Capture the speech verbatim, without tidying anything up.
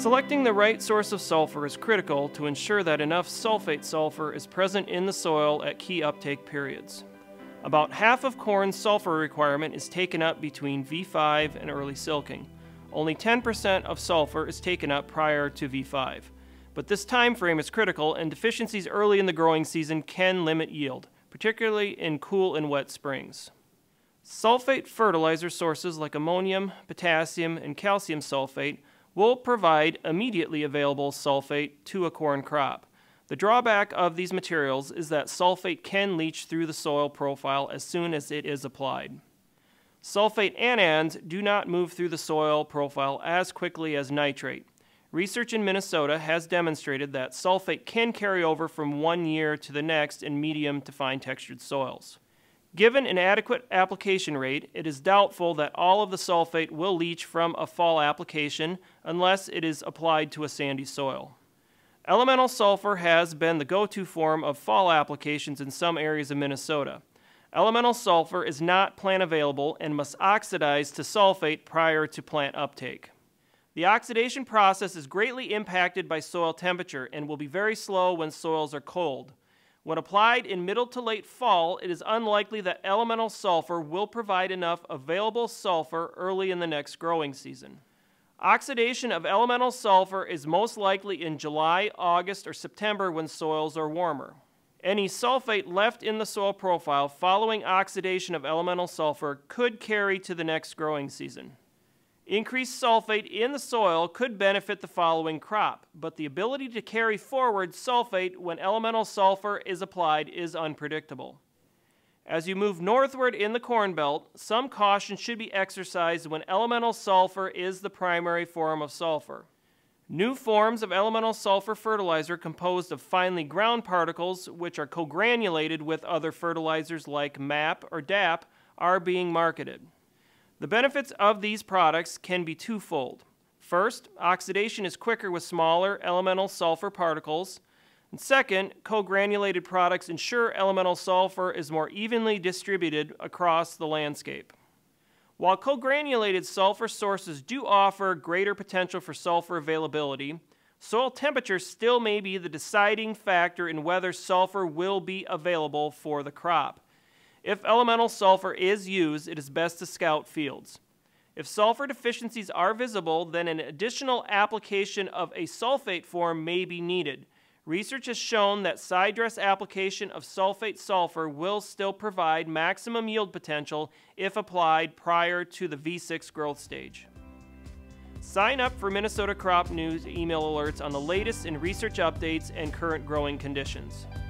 Selecting the right source of sulfur is critical to ensure that enough sulfate sulfur is present in the soil at key uptake periods. About half of corn's sulfur requirement is taken up between V five and early silking. Only ten percent of sulfur is taken up prior to V five. But this time frame is critical, and deficiencies early in the growing season can limit yield, particularly in cool and wet springs. Sulfate fertilizer sources like ammonium, potassium, and calcium sulfate will provide immediately available sulfate to a corn crop. The drawback of these materials is that sulfate can leach through the soil profile as soon as it is applied. Sulfate anions do not move through the soil profile as quickly as nitrate. Research in Minnesota has demonstrated that sulfate can carry over from one year to the next in medium to fine textured soils. Given an adequate application rate, it is doubtful that all of the sulfate will leach from a fall application unless it is applied to a sandy soil. Elemental sulfur has been the go-to form of fall applications in some areas of Minnesota. Elemental sulfur is not plant available and must oxidize to sulfate prior to plant uptake. The oxidation process is greatly impacted by soil temperature and will be very slow when soils are cold. When applied in middle to late fall, it is unlikely that elemental sulfur will provide enough available sulfur early in the next growing season. Oxidation of elemental sulfur is most likely in July, August, or September when soils are warmer. Any sulfate left in the soil profile following oxidation of elemental sulfur could carry to the next growing season. Increased sulfate in the soil could benefit the following crop, but the ability to carry forward sulfate when elemental sulfur is applied is unpredictable. As you move northward in the Corn Belt, some caution should be exercised when elemental sulfur is the primary form of sulfur. New forms of elemental sulfur fertilizer composed of finely ground particles, which are co-granulated with other fertilizers like M A P or D A P, are being marketed. The benefits of these products can be twofold. First, oxidation is quicker with smaller elemental sulfur particles. And second, co-granulated products ensure elemental sulfur is more evenly distributed across the landscape. While co-granulated sulfur sources do offer greater potential for sulfur availability, soil temperature still may be the deciding factor in whether sulfur will be available for the crop. If elemental sulfur is used, it is best to scout fields. If sulfur deficiencies are visible, then an additional application of a sulfate form may be needed. Research has shown that side dress application of sulfate sulfur will still provide maximum yield potential if applied prior to the V six growth stage. Sign up for Minnesota Crop News email alerts on the latest in research updates and current growing conditions.